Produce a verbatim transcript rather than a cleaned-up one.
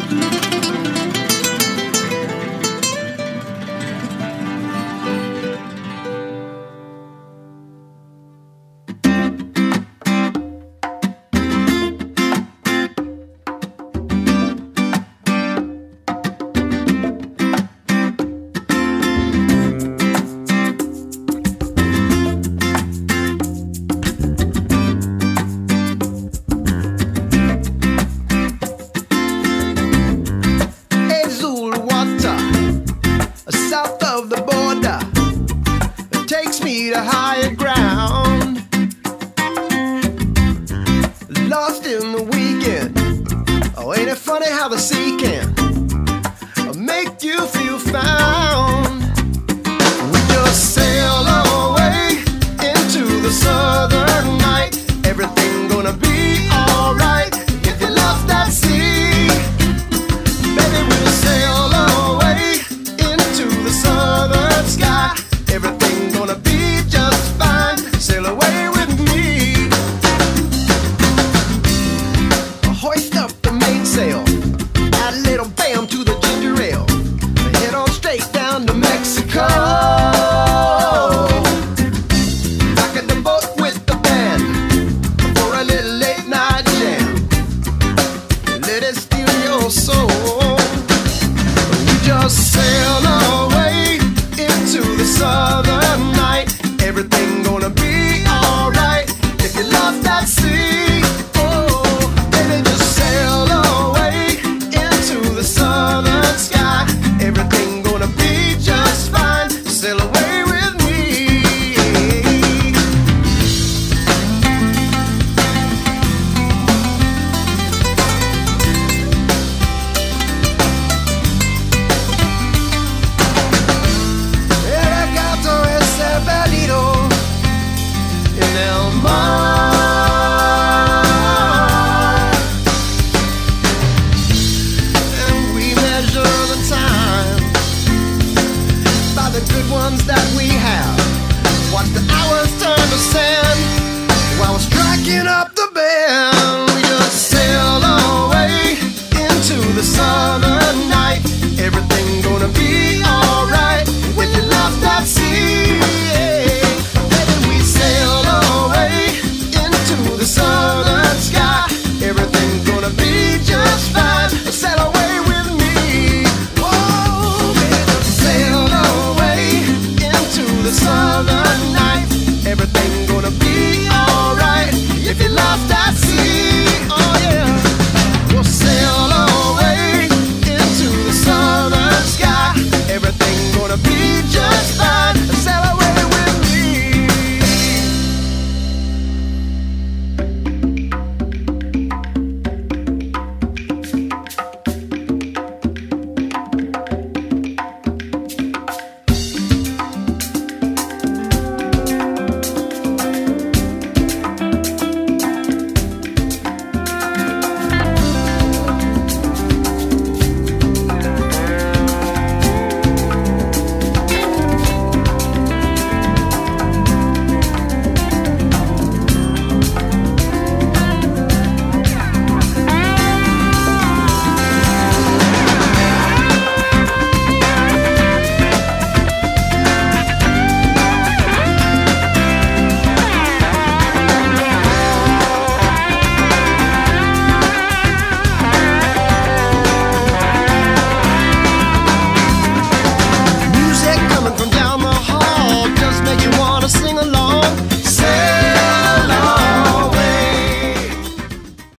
South of the border, it takes me to higher ground. Lost in the weekend. Oh, ain't it funny how the sea can make you feel found? We just sail away into the southern night. Everything gonna be alright if you love that sea. Baby, we'll sail away into the southern sky. Everything gonna be just fine. Sail away with me. Hoist up the mainsail, add a little bam to the ginger ale. Head on straight down to Mexico. Back at the boat with the band for a little late night jam. Let it steal your soul. We just sail away into the southern night. Everything gonna be alright if you love that sea. Oh, baby, just sail away into the southern sky. Everything gonna be just fine. Sail away with me. El gato ese perdido en el mar, and we measure the time by the good ones that we have. Watch the hours turn to sand while we're striking up the band. We just sail away into the summer